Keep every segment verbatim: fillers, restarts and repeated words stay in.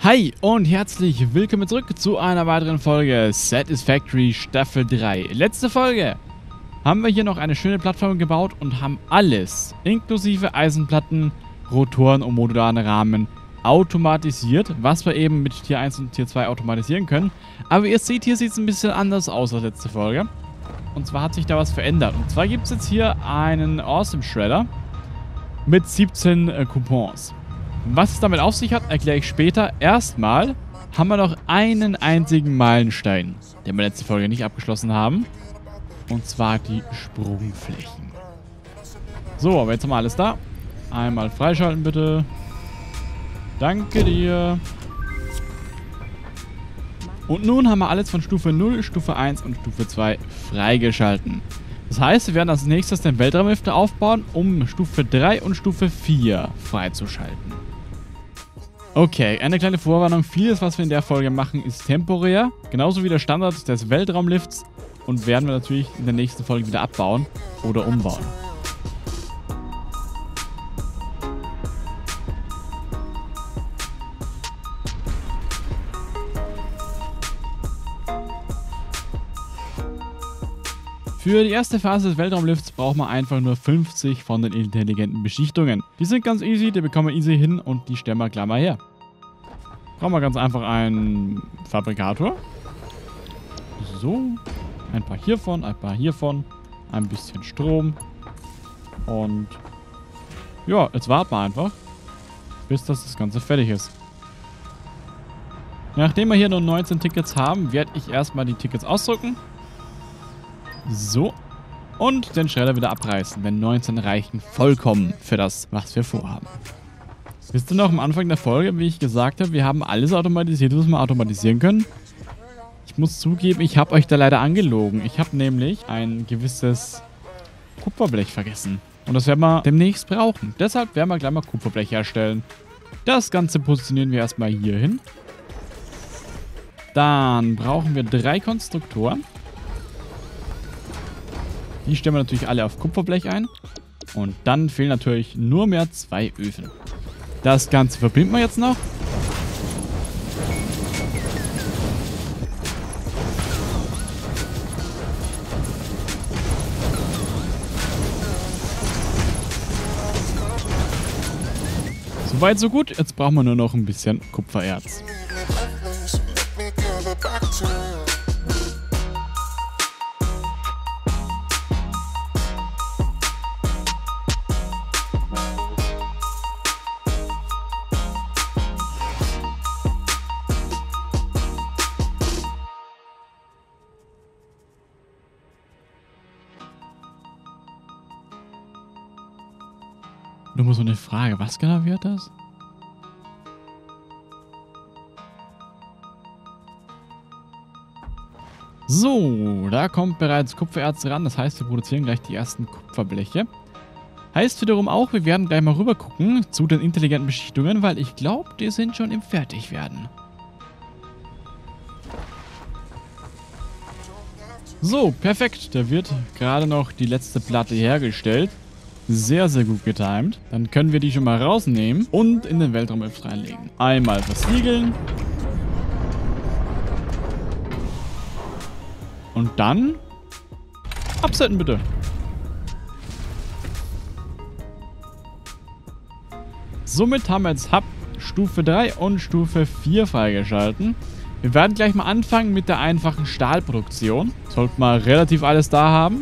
Hi und herzlich willkommen zurück zu einer weiteren Folge Satisfactory Staffel drei. Letzte Folge haben wir hier noch eine schöne Plattform gebaut und haben alles, inklusive Eisenplatten, Rotoren und modularen Rahmen, automatisiert, was wir eben mit Tier eins und Tier zwei automatisieren können. Aber ihr seht, hier sieht es ein bisschen anders aus als letzte Folge. Und zwar hat sich da was verändert. Und zwar gibt es jetzt hier einen Awesome Shredder mit siebzehn äh, Coupons. Was es damit auf sich hat, erkläre ich später. Erstmal haben wir noch einen einzigen Meilenstein, den wir letzte Folge nicht abgeschlossen haben. Und zwar die Sprungflächen. So, aber jetzt haben wir alles da. Einmal freischalten bitte. Danke dir. Und nun haben wir alles von Stufe null, Stufe eins und Stufe zwei freigeschalten. Das heißt, wir werden als nächstes den Weltraumlifter aufbauen, um Stufe drei und Stufe vier freizuschalten. Okay, eine kleine Vorwarnung. Vieles, was wir in der Folge machen, ist temporär. Genauso wie der Standard des Weltraumlifts. Und werden wir natürlich in der nächsten Folge wieder abbauen oder umbauen. Für die erste Phase des Weltraumlifts braucht man einfach nur fünfzig von den intelligenten Beschichtungen. Die sind ganz easy, die bekommen wir easy hin und die stellen wir gleich mal her. Brauchen wir ganz einfach einen Fabrikator. So, ein paar hiervon, ein paar hiervon, ein bisschen Strom. Und ja, jetzt warten wir einfach, bis das, das Ganze fertig ist. Nachdem wir hier nur neunzehn Tickets haben, werde ich erstmal die Tickets ausdrucken. So. Und den Schredder wieder abreißen, denn neunzehn reichen vollkommen für das, was wir vorhaben. Wisst ihr noch am Anfang der Folge, wie ich gesagt habe, wir haben alles automatisiert, was wir automatisieren können? Ich muss zugeben, ich habe euch da leider angelogen. Ich habe nämlich ein gewisses Kupferblech vergessen. Und das werden wir demnächst brauchen. Deshalb werden wir gleich mal Kupferblech herstellen. Das Ganze positionieren wir erstmal hier hin. Dann brauchen wir drei Konstruktoren. Die stellen wir natürlich alle auf Kupferblech ein. Und dann fehlen natürlich nur mehr zwei Öfen. Das Ganze verbinden wir jetzt noch. Soweit so gut. Jetzt brauchen wir nur noch ein bisschen Kupfererz. Nur mal so eine Frage, was genau wird das? So, da kommt bereits Kupfererz ran, das heißt, wir produzieren gleich die ersten Kupferbleche. Heißt wiederum auch, wir werden gleich mal rüber gucken zu den intelligenten Beschichtungen, weil ich glaube, die sind schon im Fertigwerden. So, perfekt, da wird gerade noch die letzte Platte hergestellt. Sehr, sehr gut getimt. Dann können wir die schon mal rausnehmen und in den Weltraumlift reinlegen. Einmal versiegeln. Und dann absetzen bitte. Somit haben wir jetzt Hub Stufe drei und Stufe vier freigeschalten. Wir werden gleich mal anfangen mit der einfachen Stahlproduktion. Sollten wir relativ alles da haben.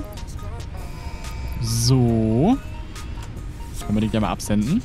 So. Können wir die gleich mal absenden.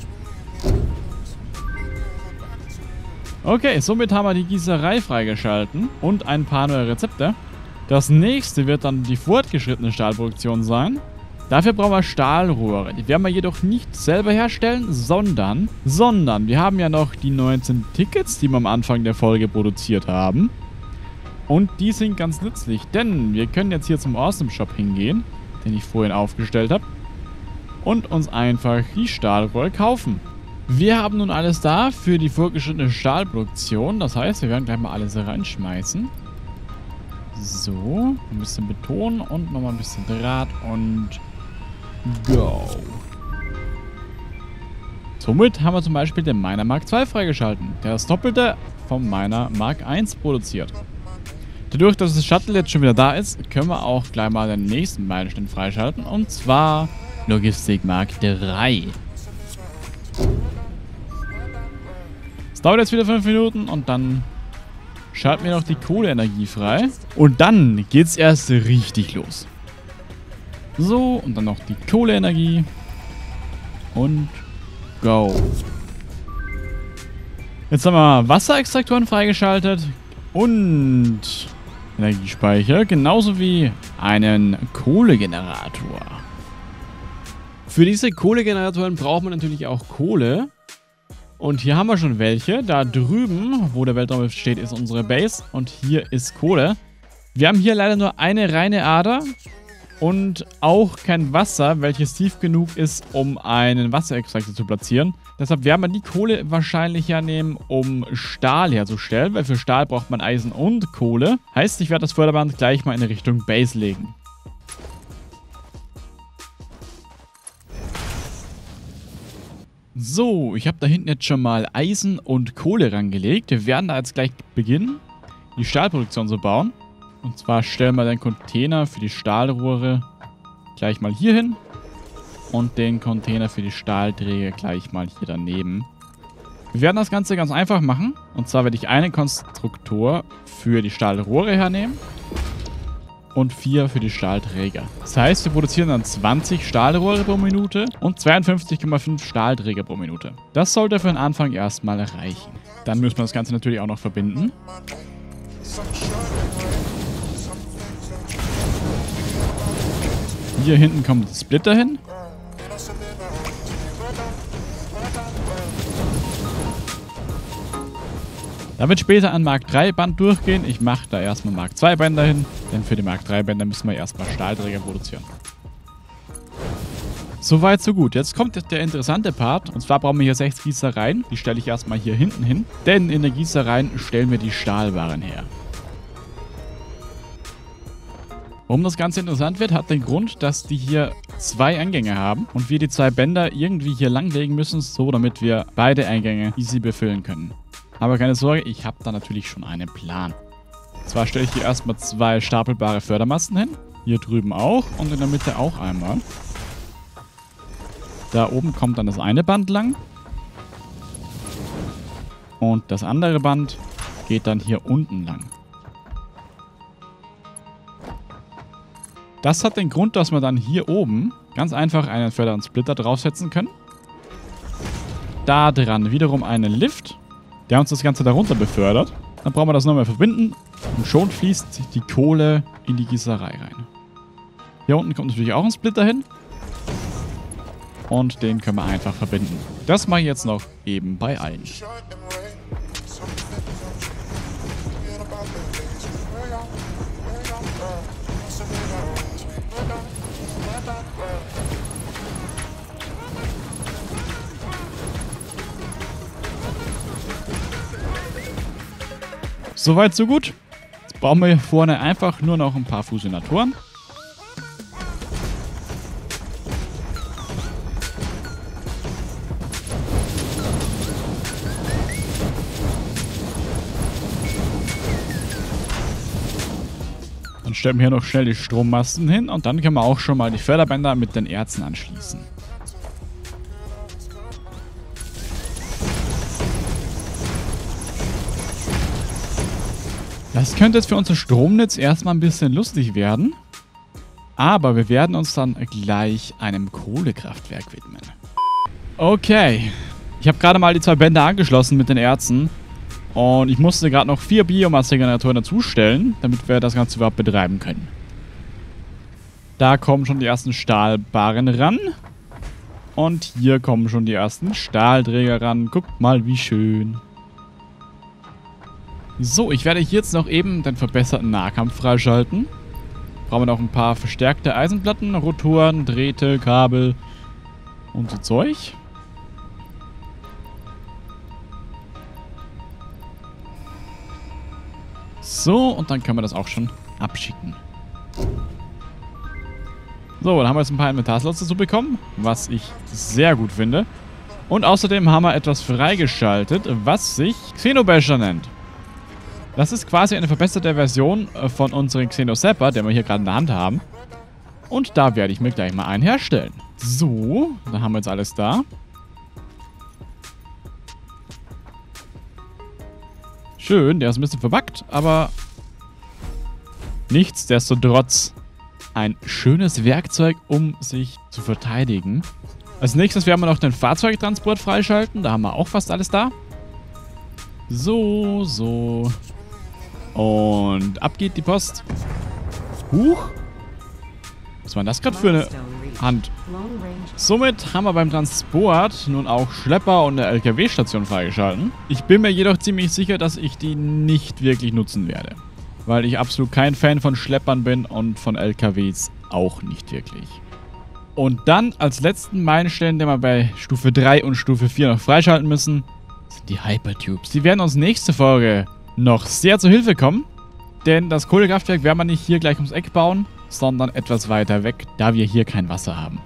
Okay, somit haben wir die Gießerei freigeschalten und ein paar neue Rezepte. Das nächste wird dann die fortgeschrittene Stahlproduktion sein. Dafür brauchen wir Stahlrohre. Die werden wir jedoch nicht selber herstellen, sondern, sondern wir haben ja noch die neunzehn Tickets, die wir am Anfang der Folge produziert haben. Und die sind ganz nützlich, denn wir können jetzt hier zum Awesome Shop hingehen, den ich vorhin aufgestellt habe, und uns einfach die Stahlrohre kaufen. Wir haben nun alles da für die fortgeschrittene Stahlproduktion. Das heißt, wir werden gleich mal alles reinschmeißen. So, ein bisschen Beton und nochmal ein bisschen Draht und go. Somit haben wir zum Beispiel den Miner Mark zwei freigeschalten, der das Doppelte vom Miner Mark eins produziert. Dadurch, dass das Shuttle jetzt schon wieder da ist, können wir auch gleich mal den nächsten Meilenstein freischalten, und zwar Logistik Mark drei. Es dauert jetzt wieder fünf Minuten und dann schalten wir noch die Kohleenergie frei. Und dann geht's erst richtig los. So, und dann noch die Kohleenergie. Und go. Jetzt haben wir Wasserextraktoren freigeschaltet und Energiespeicher, genauso wie einen Kohlegenerator. Für diese Kohlegeneratoren braucht man natürlich auch Kohle. Und hier haben wir schon welche. Da drüben, wo der Weltraum steht, ist unsere Base. Und hier ist Kohle. Wir haben hier leider nur eine reine Ader. Und auch kein Wasser, welches tief genug ist, um einen Wasserextraktor zu platzieren. Deshalb werden wir die Kohle wahrscheinlich hernehmen, um Stahl herzustellen. Weil für Stahl braucht man Eisen und Kohle. Heißt, ich werde das Förderband gleich mal in Richtung Base legen. So, ich habe da hinten jetzt schon mal Eisen und Kohle rangelegt. Wir werden da jetzt gleich beginnen, die Stahlproduktion zu bauen. Und zwar stellen wir den Container für die Stahlrohre gleich mal hier hin. Und den Container für die Stahlträger gleich mal hier daneben. Wir werden das Ganze ganz einfach machen. Und zwar werde ich einen Konstruktor für die Stahlrohre hernehmen. Und vier für die Stahlträger. Das heißt, wir produzieren dann zwanzig Stahlrohre pro Minute und zweiundfünfzig Komma fünf Stahlträger pro Minute. Das sollte für den Anfang erstmal reichen. Dann müssen wir das Ganze natürlich auch noch verbinden. Hier hinten kommt der Splitter hin. Da wird später ein Mark drei Band durchgehen. Ich mache da erstmal Mark zwei Bänder hin, denn für die Mark drei Bänder müssen wir erstmal Stahlträger produzieren. Soweit, so gut. Jetzt kommt der interessante Part. Und zwar brauchen wir hier sechs Gießereien. Die stelle ich erstmal hier hinten hin. Denn in der Gießereien stellen wir die Stahlwaren her. Warum das Ganze interessant wird, hat den Grund, dass die hier zwei Eingänge haben. Und wir die zwei Bänder irgendwie hier langlegen müssen, so damit wir beide Eingänge easy befüllen können. Aber keine Sorge, ich habe da natürlich schon einen Plan. Und zwar stelle ich hier erstmal zwei stapelbare Fördermasten hin. Hier drüben auch und in der Mitte auch einmal. Da oben kommt dann das eine Band lang. Und das andere Band geht dann hier unten lang. Das hat den Grund, dass wir dann hier oben ganz einfach einen Förder- und Splitter draufsetzen können. Da dran wiederum einen Lift, der uns das Ganze darunter befördert. Dann brauchen wir das nochmal verbinden und schon fließt die Kohle in die Gießerei rein. Hier unten kommt natürlich auch ein Splitter hin. Und den können wir einfach verbinden. Das mache ich jetzt noch eben bei allen. Soweit, so gut. Jetzt brauchen wir hier vorne einfach nur noch ein paar Fusionatoren. Dann stellen wir hier noch schnell die Strommasten hin und dann können wir auch schon mal die Förderbänder mit den Erzen anschließen. Das könnte jetzt für unser Stromnetz erstmal ein bisschen lustig werden. Aber wir werden uns dann gleich einem Kohlekraftwerk widmen. Okay. Ich habe gerade mal die zwei Bänder angeschlossen mit den Erzen. Und ich musste gerade noch vier Biomassegeneratoren dazustellen, damit wir das Ganze überhaupt betreiben können. Da kommen schon die ersten Stahlbarren ran. Und hier kommen schon die ersten Stahlträger ran. Guckt mal, wie schön. So, ich werde hier jetzt noch eben den verbesserten Nahkampf freischalten. Brauchen wir noch ein paar verstärkte Eisenplatten, Rotoren, Drähte, Kabel und so Zeug. So, und dann können wir das auch schon abschicken. So, dann haben wir jetzt ein paar Inventarslots dazu bekommen, was ich sehr gut finde. Und außerdem haben wir etwas freigeschaltet, was sich Xenobasher nennt. Das ist quasi eine verbesserte Version von unserem Xenosapper, den wir hier gerade in der Hand haben. Und da werde ich mir gleich mal einen herstellen. So, da haben wir jetzt alles da. Schön, der ist ein bisschen verbuggt, aber nichtsdestotrotz ein schönes Werkzeug, um sich zu verteidigen. Als nächstes werden wir noch den Fahrzeugtransport freischalten. Da haben wir auch fast alles da. So, so. Und ab geht die Post. Huch. Was war das gerade für eine Hand? Somit haben wir beim Transport nun auch Schlepper und eine L K W-Station freigeschalten. Ich bin mir jedoch ziemlich sicher, dass ich die nicht wirklich nutzen werde. Weil ich absolut kein Fan von Schleppern bin und von L K Ws auch nicht wirklich. Und dann als letzten Meilenstein, den wir bei Stufe drei und Stufe vier noch freischalten müssen, sind die Hypertubes. Die werden uns nächste Folge noch sehr zur Hilfe kommen. Denn das Kohlekraftwerk werden wir nicht hier gleich ums Eck bauen, sondern etwas weiter weg, da wir hier kein Wasser haben.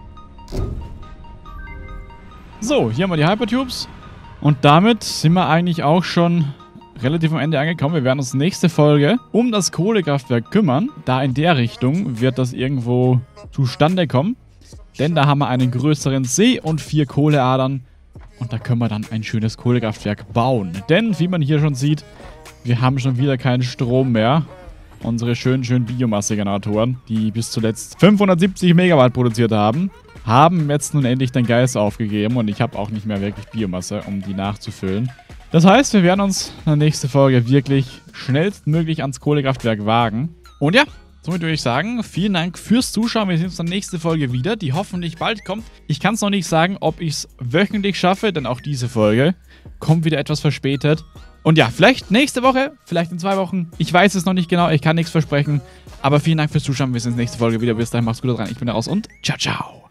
So, hier haben wir die Hypertubes. Und damit sind wir eigentlich auch schon relativ am Ende angekommen. Wir werden uns nächste Folge um das Kohlekraftwerk kümmern. Da in der Richtung wird das irgendwo zustande kommen. Denn da haben wir einen größeren See und vier Kohleadern. Und da können wir dann ein schönes Kohlekraftwerk bauen. Denn, wie man hier schon sieht, wir haben schon wieder keinen Strom mehr. Unsere schönen, schönen Biomasse-Generatoren, die bis zuletzt fünfhundertsiebzig Megawatt produziert haben, haben jetzt nun endlich den Geist aufgegeben. Und ich habe auch nicht mehr wirklich Biomasse, um die nachzufüllen. Das heißt, wir werden uns in der nächsten Folge wirklich schnellstmöglich ans Kohlekraftwerk wagen. Und ja, somit würde ich sagen, vielen Dank fürs Zuschauen. Wir sehen uns in der nächsten Folge wieder, die hoffentlich bald kommt. Ich kann es noch nicht sagen, ob ich es wöchentlich schaffe, denn auch diese Folge kommt wieder etwas verspätet. Und ja, vielleicht nächste Woche, vielleicht in zwei Wochen. Ich weiß es noch nicht genau, ich kann nichts versprechen. Aber vielen Dank fürs Zuschauen. Wir sehen uns nächste Folge wieder. Bis dahin, macht's gut dran. Ich bin raus und ciao, ciao.